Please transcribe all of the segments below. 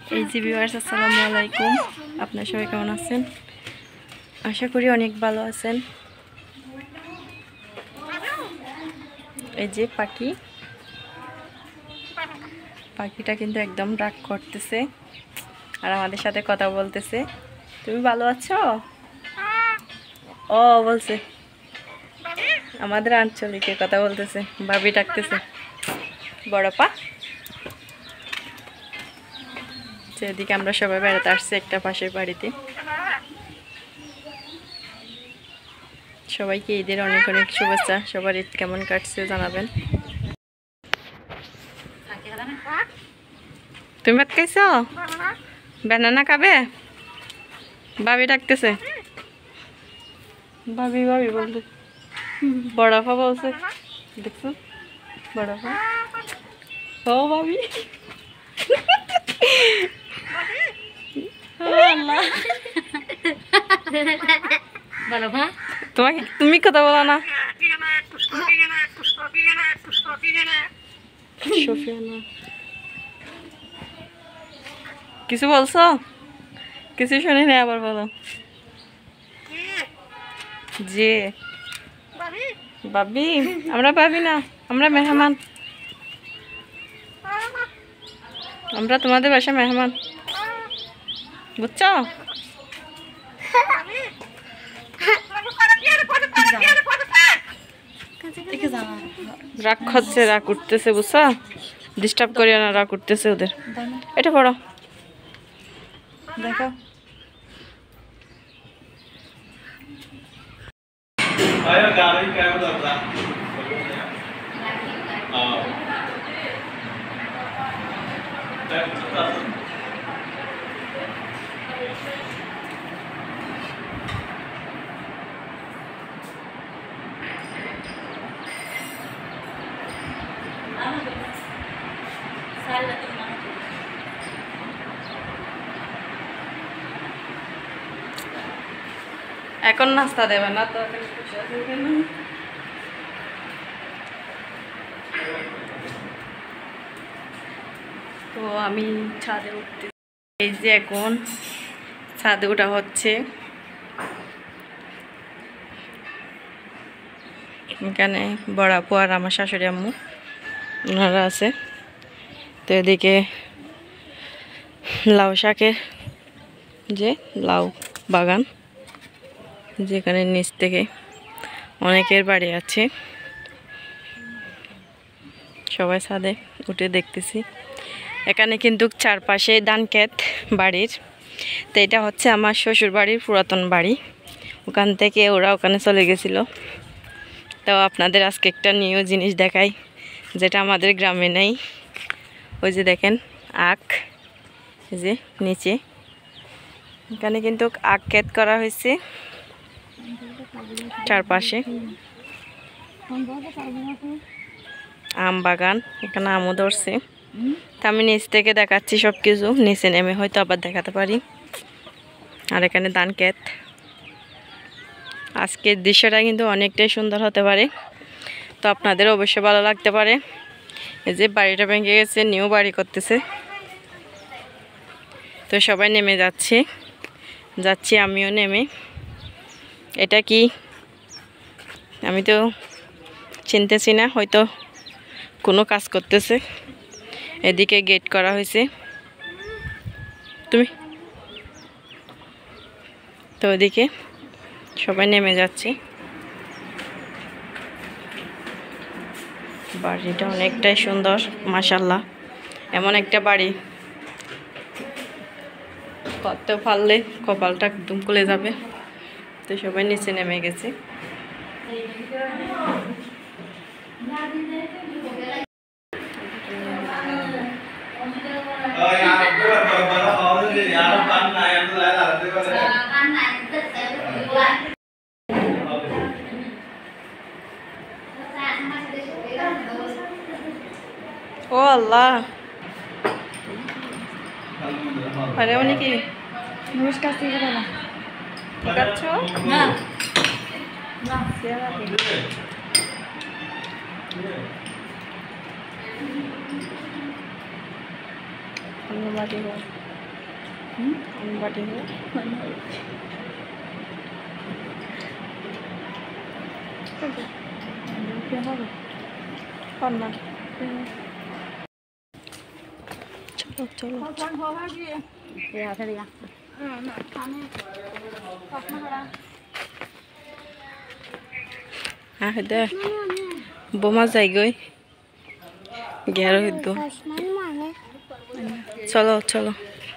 এই যে ভিউয়ার্স, আসসালামু আলাইকুম। আপনারা সবাই কেমন আছেন? আশা করি অনেক ভালো আছেন। এই যে পাখিটা কিন্তু একদম রাগ করতেছে আর আমাদের সাথে কথা বলতেছে। তুমি ভালো আছো? ও বলছে, আমাদের আঞ্চলিকে কথা বলতেছে, ভাবি ডাকতেছে, বড় পা। যেদিকে আমরা সবাই বেড়াতে আসছি একটা পাশের বাড়িতে। সবাইকে ঈদের অনেক অনেক শুভেচ্ছা। সবার ঈদ কেমন কাটছে জানাবেন। তুমি ভাত খাইছো? ব্যানানা খাবে? ভাবি ডাকতেছে, ভাবি ভাবি বলতে, বড়াফা বলছে, দেখছো বড়াফা। ও ভাবি, তোমাকে তুমি কথা বলো না। সফিয়ানা কিছু বলছো? কিছু শুনি না, আবার বলো। যে ভাবি, আমরা ভাবি না, আমরা মেহমান। আমরা তোমাদের বাসায় মেহমান, বুঝছো? রাগ খাচ্ছে, রাগ উঠতেছে, বুঝছো? ডিস্টার্ব করিও না, রাগ উঠতেছে ওদের। এটা পড়ো, দেখো। এখন নাস্তা দেবে না তো? তো আমি ছাদে উঠতে, এই যে এখন ছাদে ওঠা হচ্ছে। এখানে বড় আপু আর আমার শাশুড়ি আম্মু ওনারা আছে। তো এদিকে লাউ শাকের যে লাউ বাগান, যেখানে নিচ থেকে অনেকের বাড়ি আছে, সবাই ছাদে উঠে দেখতেছি। এখানে কিন্তু চারপাশে ধান ক্ষেত বাড়ির। তো এটা হচ্ছে আমার শ্বশুর বাড়ির পুরাতন বাড়ি, ওখান থেকে ওরা ওখানে চলে গেছিল। তো আপনাদের আজকে একটা নিউ জিনিস দেখাই, যেটা আমাদের গ্রামে নেই। ওই যে দেখেন আখ, এই যে নিচে এখানে কিন্তু আখ ক্ষেত করা হয়েছে চারপাশে। আম বাগান, এখানে আমও ধরছে। তা আমি নিচ থেকে দেখাচ্ছি সব কিছু, নিচে নেমে হয়তো আবার দেখাতে পারি। আর এখানে ধান ক্ষেত। আজকের দৃশ্যটা কিন্তু অনেকটাই সুন্দর হতে পারে, তো আপনাদের অবশ্যই ভালো লাগতে পারে। এই যে বাড়িটা ভেঙে গেছে, নিউ বাড়ি করতেছে। তো সবাই নেমে যাচ্ছি আমিও নেমে। এটা কি আমি তো চিনতেছি না, হয়তো কোনো কাজ করতেছে। এদিকে গেট করা হয়েছে। তুমি তো ওদিকে সবাই নেমে যাচ্ছি। বাড়িটা অনেকটাই সুন্দর, মাশাআল্লাহ। এমন একটা বাড়ি করতে পারলে কপালটা একদম খুলে যাবে। তো সবাই নিচে নেমে গেছে। ও আল্লাহ, আরে উনি কি নমস্কার না? ধন্যবাদ। বাটি হলো চলো দে বোমা যাই গই গের চলো চলো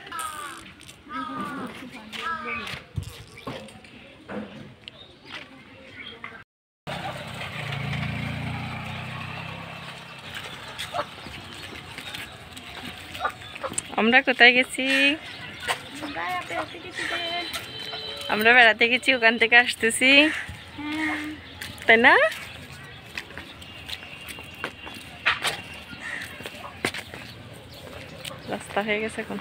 আমরা কোথায় গেছি আমরা বেড়াতে গেছি ওখান থেকে আসতেছি তাই না রাস্তা হয়ে গেছে এখন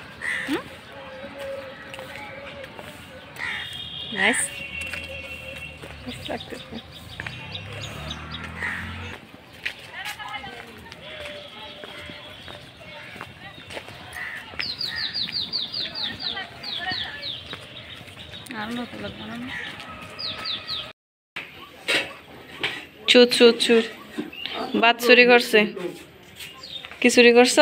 নাইস লাগতেছে চুর চুর চুর বাদ চুরি করছে কি চুরি করছ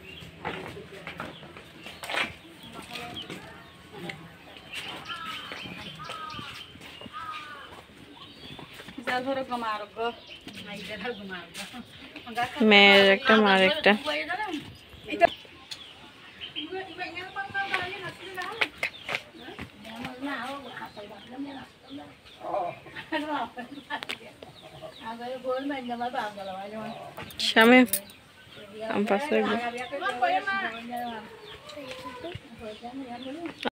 মেয়ের একটা মার একটা Shame. Am pasar.